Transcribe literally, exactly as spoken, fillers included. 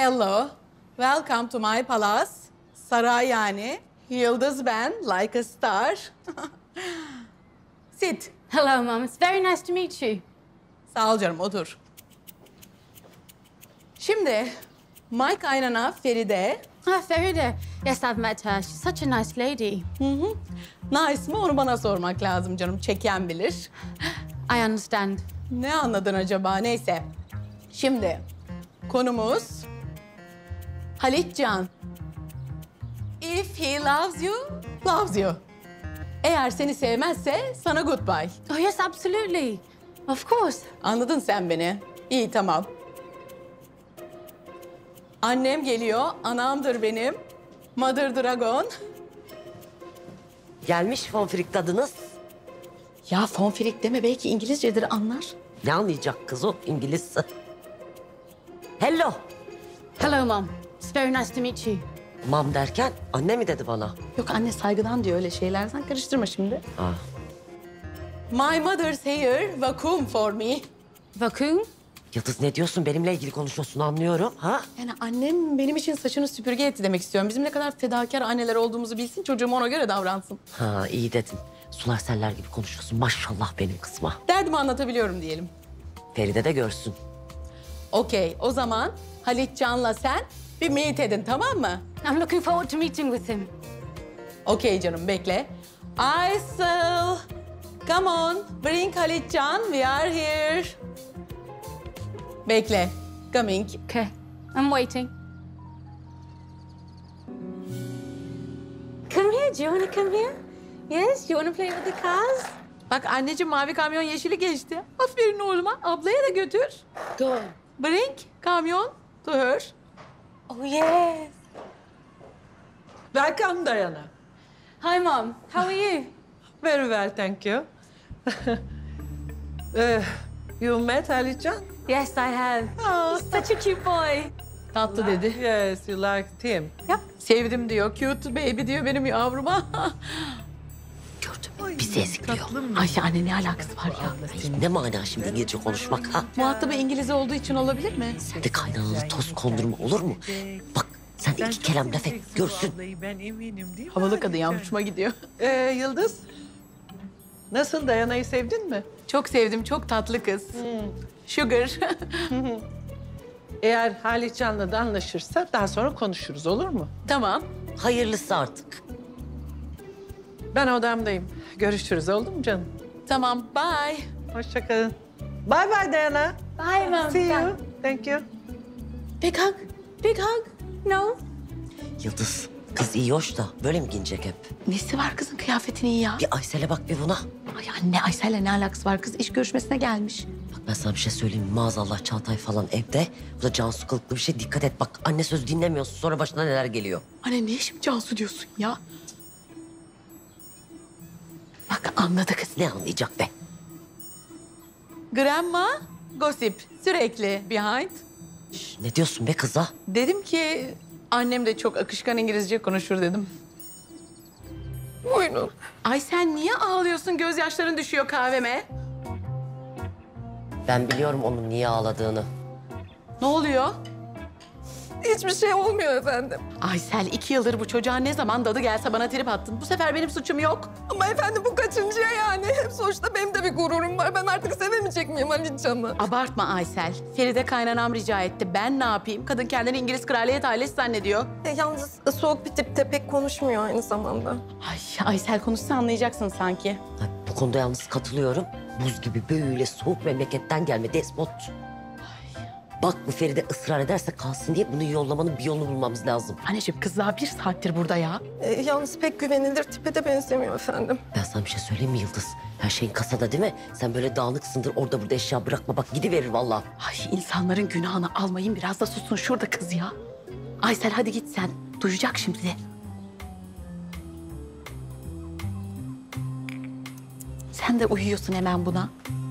Hello, welcome to my palace. Saray yani. Yıldız ben, like a star. Sit. Hello, Mum. It's very nice to meet you. Sağ ol canım, otur. Şimdi, my kaynana Feride. Ah, Feride. Yes, I've met her. She's such a nice lady. Hı hı. Nice mi onu bana sormak lazım canım, çeken bilir. I understand. Ne anladın acaba? Neyse. Şimdi, konumuz Halitcan. If he loves you, loves you. Eğer seni sevmezse sana goodbye. Oh, yes, absolutely. Of course. Anladın sen beni. İyi, tamam. Annem geliyor, anamdır benim. Mother Dragon. Gelmiş fonfrik tadınız. Ya fonfilik deme, belki İngilizcedir anlar. Ne anlayacak kız o İngiliz? Hello. Hello, Mum. It's very nice to meet you. Mam derken anne mi dedi bana? Yok anne, saygıdan diyor öyle şeyler. Sen karıştırma şimdi. Ah. My mother's here, vacuum for me. Vacuum? Yıldız ne diyorsun? Benimle ilgili konuşuyorsun anlıyorum. Ha? Yani annem benim için saçını süpürge etti demek istiyorum. Bizim ne kadar fedakar anneler olduğumuzu bilsin, çocuğum ona göre davransın. Ha iyi dedin. Sular seller gibi konuşuyorsun. Maşallah benim kızıma. Derdimi anlatabiliyorum diyelim. Feride de görsün. Okey, o zaman Halitcan'la sen bir meet edin, tamam mı? I'm looking forward to meeting with him. Okey canım, bekle. Aysel, come on, bring Halitcan, we are here. Bekle, coming. Okay. I'm waiting. Come here. Do you want to come here? Yes? You want to play with the cars? Bak anneciğim, mavi kamyon yeşili geçti. Aferin oğluma, ablaya da götür. Go. Bring kamyon to her. Oh, yes. Welcome, Diana. Hi, Mum. How are you? Very well, thank you. uh, you met Halitcan? Yes, I have. Aa, Such a cute boy. tatlı dedi. Yes, you liked him. Yap. Sevdim diyor, cute baby diyor benim yavruma. Gördün mü? Bizi ezikliyor. Ayşe anne, ne alakası var ya? Ay, ne mana şimdi İngilizce konuşmak ha? Muhatabı İngiliz olduğu için olabilir mi? Sen de kaynanalı toz kondurma olur mu? Bak sen de iki kelam laf et görsün. Ben eminim değil mi? Havalı kadın ya, hoşuma gidiyor. Ee, Yıldız, nasıl, Diana'yı sevdin mi? Çok sevdim, çok tatlı kız. Sugar. Eğer Halitcan'la da anlaşırsa daha sonra konuşuruz, olur mu? Tamam. Hayırlısı artık. Ben odamdayım. Görüşürüz, oldu mu canım? Tamam, bye. Hoşça kalın. Bye bye Diana. Bye, Mum. See you. Thank you. Big hug, big hug. No? Yıldız kız iyi hoş da böyle mi giyinecek hep? Nesi var kızın kıyafetinin iyi ya? Bir Aysel'e bak bir buna. Ay anne, Aysel'le ne alakası var? Kız iş görüşmesine gelmiş. Bak ben sana bir şey söyleyeyim mi? Maazallah Çağatay falan evde. Bu da Cansu kılıklı bir şey. Dikkat et bak. Anne söz dinlemiyorsun. Sonra başına neler geliyor. Anne niye şimdi Cansu diyorsun ya? Bak anladı kız. Ne anlayacak be? Grandma, gossip. Sürekli behind. Şş, ne diyorsun be kıza? Dedim ki annem de çok akışkan İngilizce konuşur dedim. Buyurun. Ay sen niye ağlıyorsun? Gözyaşların düşüyor kahveme. Ben biliyorum onun niye ağladığını. Ne oluyor? Hiçbir şey olmuyor efendim. Aysel, iki yıldır bu çocuğa ne zaman dadı gelse bana trip attın. Bu sefer benim suçum yok. Ama efendim bu kaçıncıya yani? Sonuçta benim de bir gururum var. Ben artık sevemeyecek miyim Halitcan'ı? Abartma Aysel. Feride kaynanam rica etti. Ben ne yapayım? Kadın kendini İngiliz kraliyet ailesi zannediyor. E, yalnız soğuk bir tip de pek konuşmuyor aynı zamanda. Ay Aysel, konuşsa anlayacaksın sanki. Ha, bu konuda yalnız katılıyorum. Buz gibi böyle soğuk memleketten gelme despot. Bak bu Feride ısrar ederse kalsın diye bunu yollamanın bir yolunu bulmamız lazım. Anneciğim kız daha bir saattir burada ya. E, yalnız pek güvenilir tipe de benzemiyor efendim. Ben sana bir şey söyleyeyim mi Yıldız? Her şeyin kasada değil mi? Sen böyle dağınıksındır orada burada eşya bırakma. Bak gidiverir vallahi. Ay insanların günahını almayın, biraz da susun şurada kız ya. Aysel hadi git sen. Duyacak şimdi. Sen de uyuyorsun hemen buna.